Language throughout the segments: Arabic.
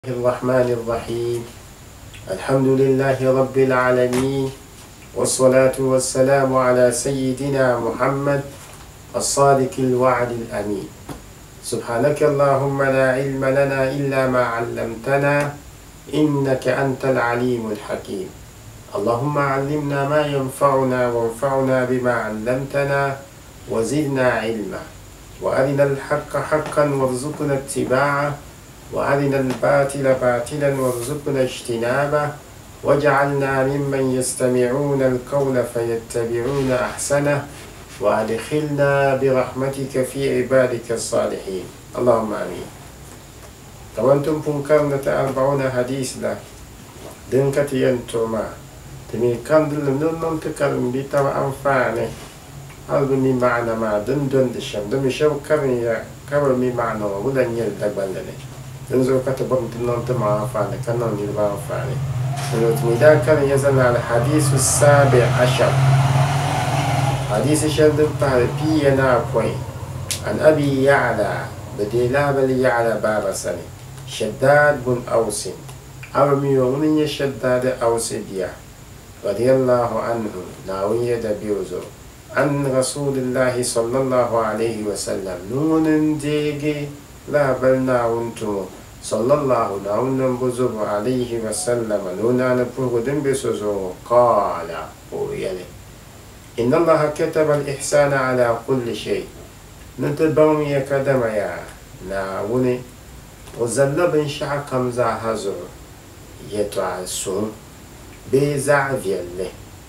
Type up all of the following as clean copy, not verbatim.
الرحمن الرحيم. الحمد لله رب العالمين، والصلاة والسلام على سيدنا محمد الصادق الوعد الأمين. سبحانك اللهم لا علم لنا إلا ما علمتنا، إنك أنت العليم الحكيم. اللهم علمنا ما ينفعنا وانفعنا بما علمتنا وزدنا علما، وأرنا الحق حقا وارزقنا اتباعه، وأرنا الباطل باطلا وارزقنا اجتنابه، واجعلنا ممن يستمعون القول فيتبعون أحسنه، وأدخلنا برحمتك في عبادك الصالحين. اللهم آمين. كوانتم فنكرنا 40 حديث له دنكت ينتما تمي كندل نون تكلم بيتا أنفاني هل بني معنى ما دندن دشم دمي شو كرني كبر مي معنى ولا نيل دبلني تنزل كتبهم تنون تما أنفاني كنون يلبا أنفاني ونتمدا كان يزن على الحديث السابع عشر. حديث شد بينا كوي عن أبي يعلى بديلا بل يعلى بابا سني شداد بن أوس أرمي ومن شداد أوس بيا رضي الله عنه ناوية دبيوزو عن رسول الله صلى الله عليه وسلم نون ديجي لا بل ناونتو صلى الله ناون عليه وسلم نونا نبوه دنبسوزو قال ويلي إن الله كتب الإحسان على كل شيء نتبعهم يكدم يا ناوني وزلب شع كمزا هزر يتعسون بيزع فيله.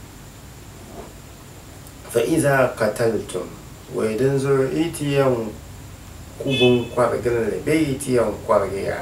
فإذا قتلتم ويدنزر إتيان كوبون قرقل بيتيان قرقيا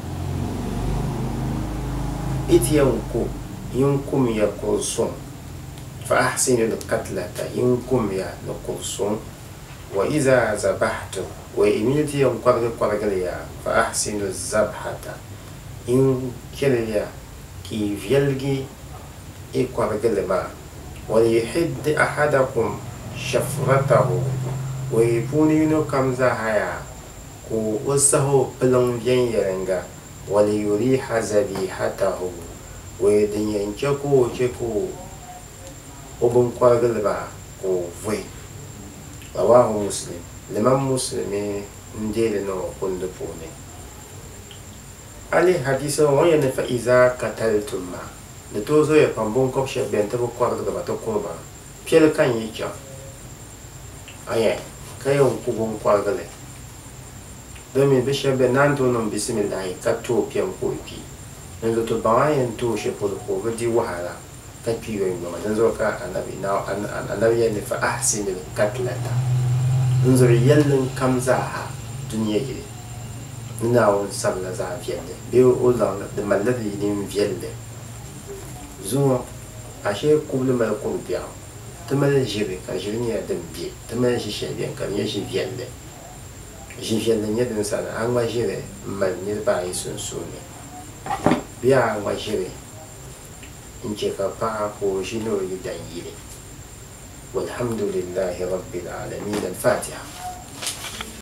إتيان كوب ينكم يقرصون فأحسن القتلة ينكم يقرصون. وإذا ذبحتم وإميتي يوم قرقليا فأحسن الذبحة إن كليا كي فيلجي قرقلما وليحد أحدكم شفرته ويبونينو كمزا هيا كو وسهو بلون ين يرنغا وليريح ذبيحته ويدن ينجكو جكو وبن قرقلما وفي. رواه مسلم. لمن مسلم نديرنو كندبوني علي حديث وين فإذا قتلتم ما نتوزو يقنبون كبشة بنتبو قرد باتو قربا بيال كان يجا أيه كيوم كوبون قرد لي دومي بشة بنانتو نم بسم الله كتو بيام كويبي نزو تبعين توشي بولكو بدي وحالا كتبيو يمما نزو كا النبي ناو النبي يعني فأحسن القتلة نزو يلن كمزاها دنيا جدي ناو سبلا زا فيلد بيو أولان دمالذي يدين فيلد زو أشياء قبل ما يكون بيان تمال جيبك أجرني أدم بي تمال جيشين كان يجي فيلد جي فيلد نيدن سنة أنوا جيري مال نيربا يسنسوني بيا أنوا جيري إنجيكا باقو جينو يدان يلي. والحمد لله رب العالمين. الفاتحة.